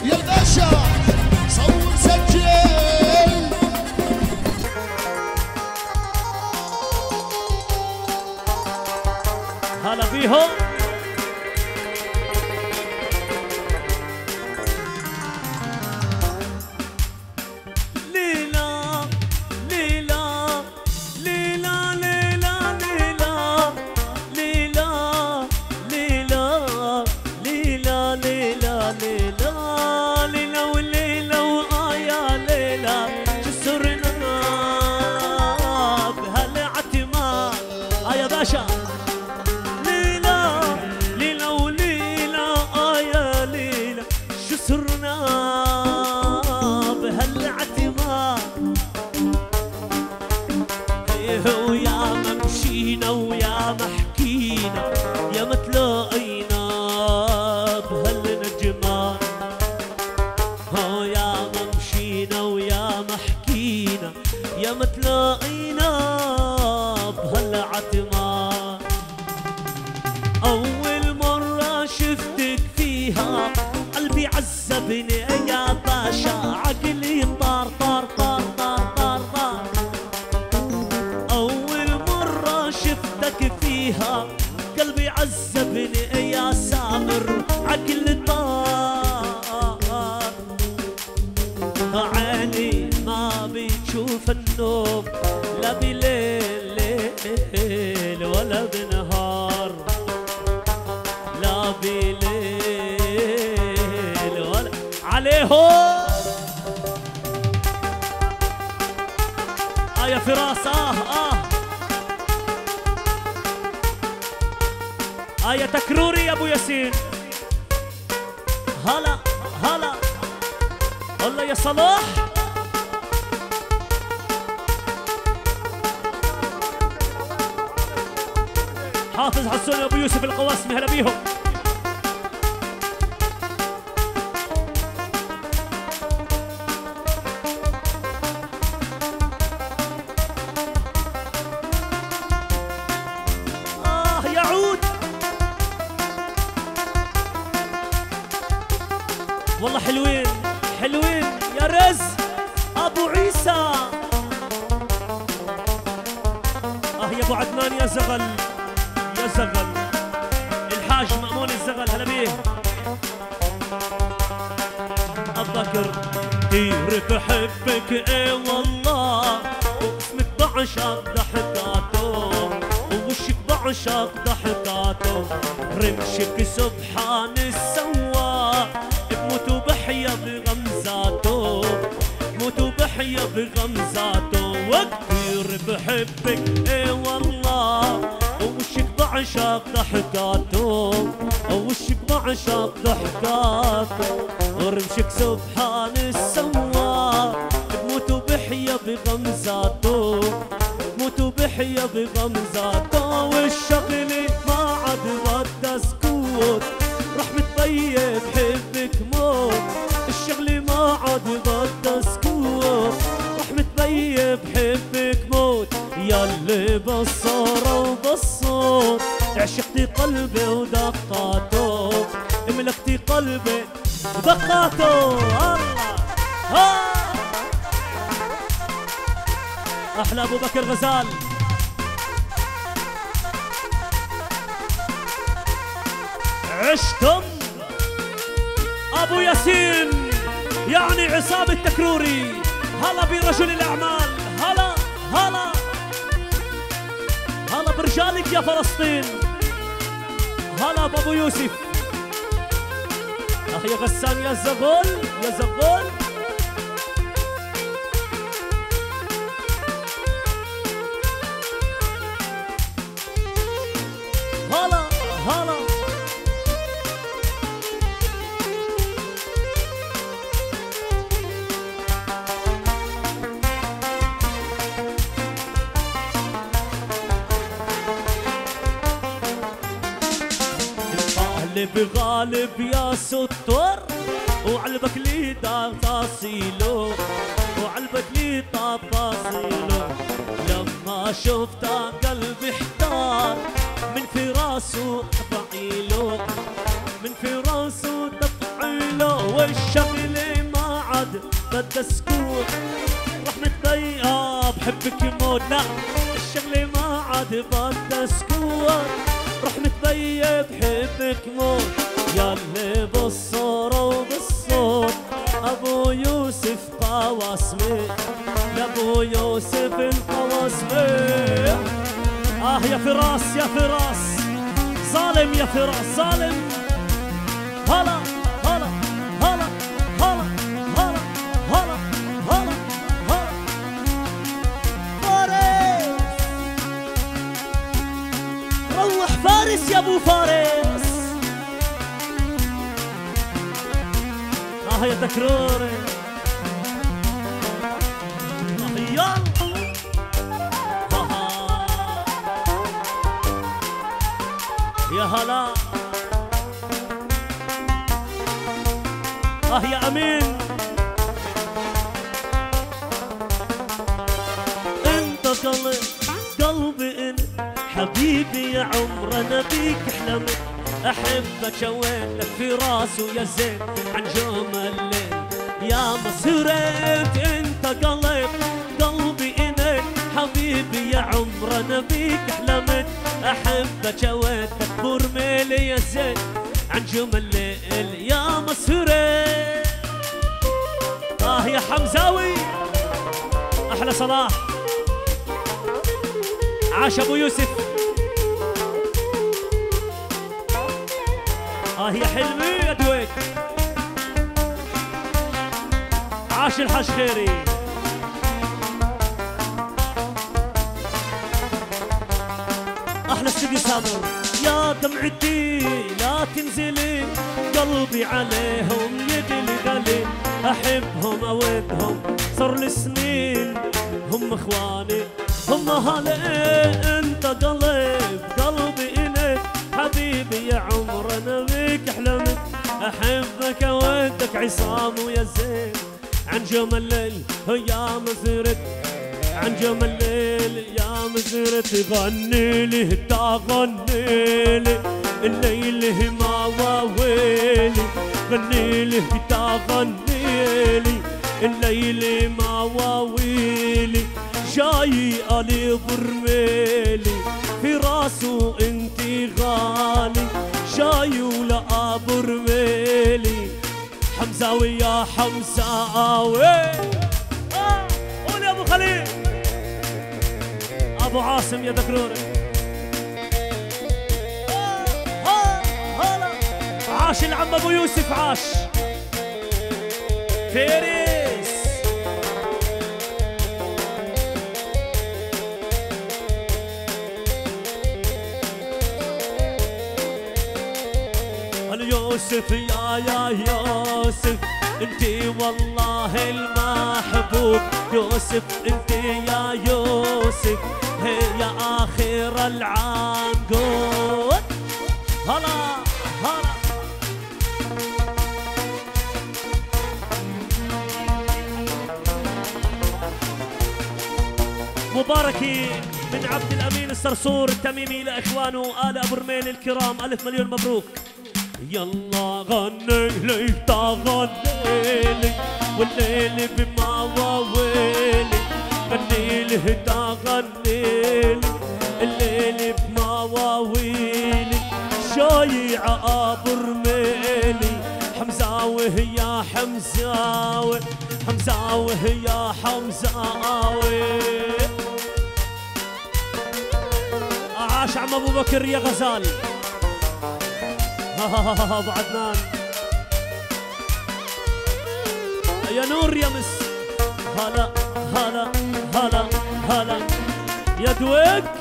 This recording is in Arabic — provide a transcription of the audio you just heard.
يا الباشا صور سجل. هلا بيهم. قلبي عذبني يا سامر عقل طار، عيني ما بتشوف النوم لا بليل ولا بنهار، لا بليل ولا عليهم. يا فراس يا تكروري يا ابو ياسين. هلا هلا والله يا صلاح. حافظ حسون يا ابو يوسف القواسمي، هلا بيهم. والله حلوين حلوين يا رز ابو عيسى. يا ابو عدنان يا زغل يا زغل، الحاج مأمون الزغل هلا بيه. اتذكر كثير بحبك اي والله، واسمك بعشق ضحكاته، ووشك بعشق ضحكاته، رمشك سبحان السواق، موت وبحيا بغمزاته، موت وبحيا بغمزاته، وكثير بحبك اي والله، ووشك بعشق ضحكاته، ووشك بعشق ضحكاته، ورمشك سبحان السواق، بموت وبحيا بغمزاته، موت وبحيا بغمزاته، والشغل ما عاد بدا سكوت، رح متطيب حبك موت، الشغل ما عاد بدا سكوت، رح متطيب حبك موت، ياللي بالصورة وبالصوت عشقتي قلبي ودقاته، ملكتي قلبي ودقاته. الله احلى ابو بكر غزال. عشتم ابو ياسين يعني عصام التكروري. هلا برجل الاعمال، هلا هلا هلا برجالك يا فلسطين، هلا بابو يوسف. يا غسان يا زغول يا زغول. هلا هلا الغالب غالب يا ستور، وعلبك لي تفاصيله، وعلبك لي تفاصيله، لما شفته قلبي احتار، من فراسه تفعيله، من فراسه تفعيله، والشغل بدها سكون رح متبين بحبك يموت لا الشغلة ما عاد بدها سكون رح متبين بحبك موت ياللي بالصورة وبالصوت أبو يوسف قواسمي لأبو يوسف القواسمي يا فراس يا فراس ظالم يا فراس ظالم هلا هلا هلا هلا هلا هلا هلا هلا فارس روح فارس يا ابو فارس يا تكروري يلا يا هلا يا امين انت قلبي انت حبيبي يا عمر انا بيك حلمت احبك شويتك في راسه يا زين عن جوم الليل يا مسرت انت قلبي انت حبيبي يا عمر انا بيك حلمت احبك شويتك برميلي يا زين عن جوم الليل يا مسرت يا حمزاوي احلى صلاح عاش ابو يوسف يا حلمي يا دويك عاش الحاج خيري احلى استديو سامر يا دمعتي لا تنزلي قلبي عليهم يدلي احبهم اودهم صار لي سنين هم اخواني هم هلا انت قلبي اليك حبيبي يا عمر انا بيك حلمت احبك اودك عصام ويا زين عن جوم الليل يا مزرت عن جوم الليل يا مزرت غني لي تغني لي الليل ما واويلي غني لي تغني لي الليل ما واويلي جاي علي برميلي في راسه انتي غالي جاي ولا برميلي حمزاوي يا حمزاوي قول يا ابو خليل ابو عاصم يا دكروري عاش العم ابو يوسف عاش فارس يوسف يا يوسف انتي والله المحبوب يوسف انتي يا يوسف هي يا اخر العنقود هلا هلا مباركي من عبد الامين الصرصور التميمي لاخوانه ال ابو رميل الكرام الف مليون مبروك يلا غني لي تغني لي والليل بمواويلي غني لي تغني لي الليل بمواويلي شايع ابو رميلي حمزاوي يا حمزاوي حمزاوي يا حمزاوي عاش عم ابو بكر يا غزال ابو عدنان يا نور يا مس هلا هلا هلا هلا يا دويك